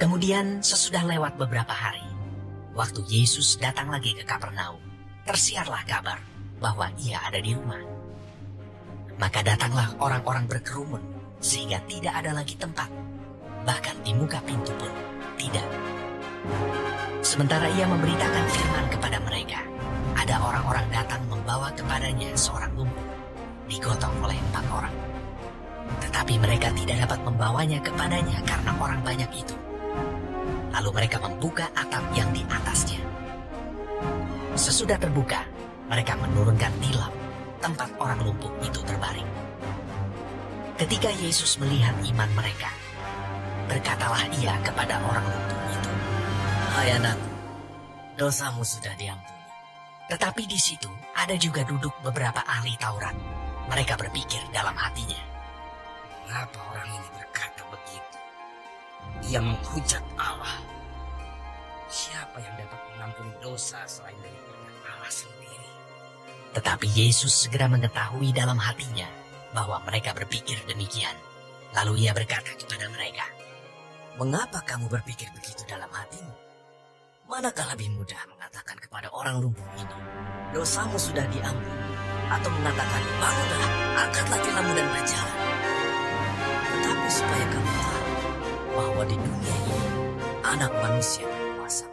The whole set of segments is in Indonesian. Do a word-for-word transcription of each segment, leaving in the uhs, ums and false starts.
Kemudian sesudah lewat beberapa hari, waktu Yesus datang lagi ke Kapernaum, tersiarlah kabar bahwa ia ada di rumah. Maka datanglah orang-orang berkerumun sehingga tidak ada lagi tempat, bahkan di muka pintu pun tidak. Sementara ia memberitakan firman kepada mereka, ada orang-orang datang membawa kepadanya seorang lumpuh, digotong oleh empat orang. Tetapi mereka tidak dapat membawanya kepadanya karena orang banyak itu. Lalu mereka membuka atap yang di atasnya. Sesudah terbuka, mereka menurunkan tilam tempat orang lumpuh itu terbaring. Ketika Yesus melihat iman mereka, berkatalah ia kepada orang lumpuh itu, "Hai anakku, dosamu sudah diampuni." Tetapi di situ ada juga duduk beberapa ahli Taurat. Mereka berpikir dalam hatinya, "Mengapa orang ini berkata begitu? Ia menghujat Allah. Siapa yang dapat mengampuni dosa selain daripada Allah sendiri?" Tetapi Yesus segera mengetahui dalam hatinya bahwa mereka berpikir demikian. Lalu ia berkata kepada mereka, "Mengapa kamu berpikir begitu dalam hatimu? Manakah lebih mudah mengatakan kepada orang lumpuh ini, 'Dosamu sudah diampuni,' atau mengatakan, 'Bangunlah, angkatlah tilammu dan berjalan'? Tetapi supaya kamu tahu bahwa di dunia ini Anak Manusia berkuasa."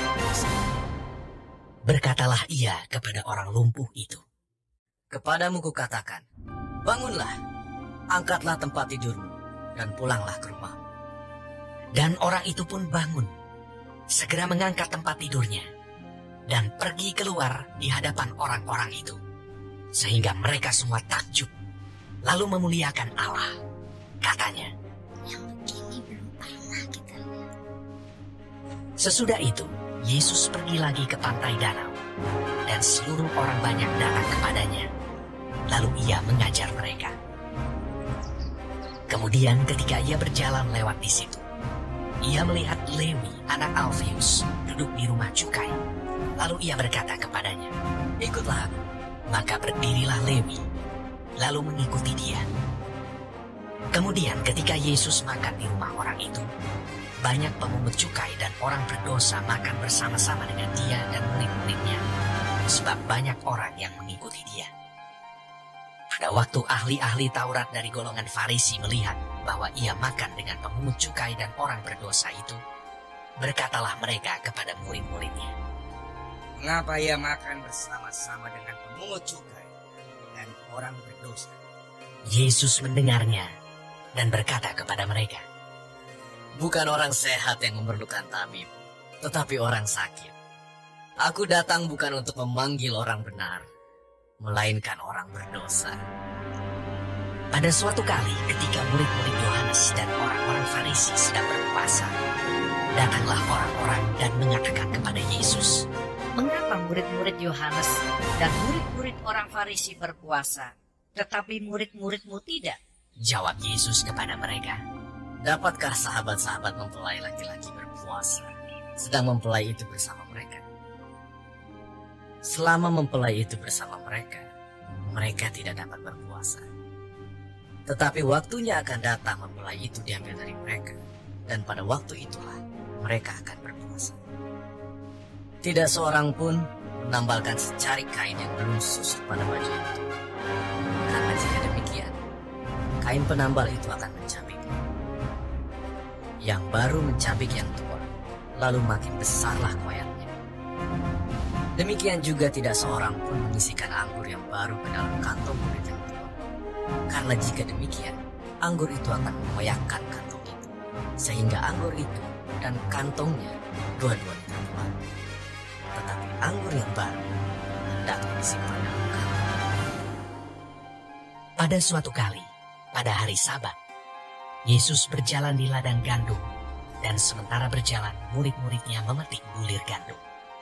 Berkatalah ia kepada orang lumpuh itu, "Kepadamu kukatakan, bangunlah, angkatlah tempat tidurmu, dan pulanglah ke rumahmu." Dan orang itu pun bangun, segera mengangkat tempat tidurnya, dan pergi keluar di hadapan orang-orang itu, sehingga mereka semua takjub, lalu memuliakan Allah. Katanya, "Yang begini belum pernah kita lihat." Sesudah itu, Yesus pergi lagi ke pantai danau, dan seluruh orang banyak datang kepadanya. Lalu ia mengajar mereka. Kemudian ketika ia berjalan lewat di situ, ia melihat Lewi, anak Alfeus, duduk di rumah cukai. Lalu ia berkata kepadanya, "Ikutlah aku." Maka berdirilah Lewi, lalu mengikuti dia. Kemudian ketika Yesus makan di rumah orang itu, banyak pemungut cukai dan orang berdosa makan bersama-sama dengan dia dan murid-muridnya, sebab banyak orang yang mengikuti dia. Pada waktu ahli-ahli Taurat dari golongan Farisi melihat bahwa ia makan dengan pemungut cukai dan orang berdosa itu, berkatalah mereka kepada murid-muridnya, "Mengapa ia makan bersama-sama dengan pemungut cukai dan orang berdosa?" Yesus mendengarnya dan berkata kepada mereka, "Bukan orang sehat yang memerlukan tabib, tetapi orang sakit. Aku datang bukan untuk memanggil orang benar, melainkan orang berdosa." Pada suatu kali ketika murid-murid Yohanes dan orang-orang Farisi sedang berpuasa, datanglah orang-orang dan mengatakan kepada Yesus, "Mengapa murid-murid Yohanes dan murid-murid orang Farisi berpuasa, tetapi murid-muridmu tidak?" Jawab Yesus kepada mereka, "Dapatkah sahabat-sahabat mempelai laki-laki berpuasa, sedang mempelai itu bersama mereka? Selama mempelai itu bersama mereka, mereka tidak dapat berpuasa. Tetapi waktunya akan datang mempelai itu diambil dari mereka, dan pada waktu itulah mereka akan berpuasa. Tidak seorang pun menambalkan secari kain yang belum susut pada baju itu. Karena jika demikian, kain penambal itu akan mencabiknya. Yang baru mencabik yang tua, lalu makin besarlah koyaknya. Demikian juga tidak seorang pun mengisikan anggur yang baru ke dalam kantong murid yang tua. Karena jika demikian, anggur itu akan mengoyakkan kantong itu, sehingga anggur itu dan kantongnya dua-duanya terbuang. Tetapi anggur yang baru hendaknya disimpan dalam kantong." Pada suatu kali, pada hari Sabat, Yesus berjalan di ladang gandum, dan sementara berjalan murid-muridnya memetik bulir gandum.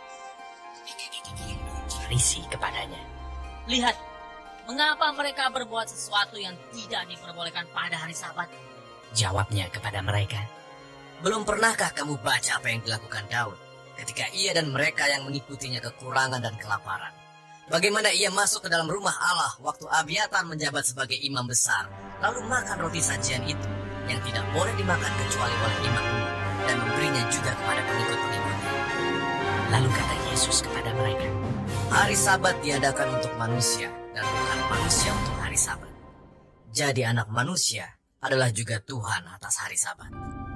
Farisi kepadanya, "Lihat, mengapa mereka berbuat sesuatu yang tidak diperbolehkan pada hari Sabat?" Jawabnya kepada mereka, "Belum pernahkah kamu baca apa yang dilakukan Daud ketika ia dan mereka yang mengikutinya kekurangan dan kelaparan? Bagaimana ia masuk ke dalam rumah Allah waktu Abiatar menjabat sebagai imam besar, lalu makan roti sajian itu yang tidak boleh dimakan kecuali oleh imam umum, dan memberinya juga kepada pengikut-pengikutnya. Lalu kata Yesus kepada mereka, Hari Sabat diadakan untuk manusia dan bukan manusia untuk hari Sabat. Jadi anak manusia adalah juga Tuhan atas hari Sabat.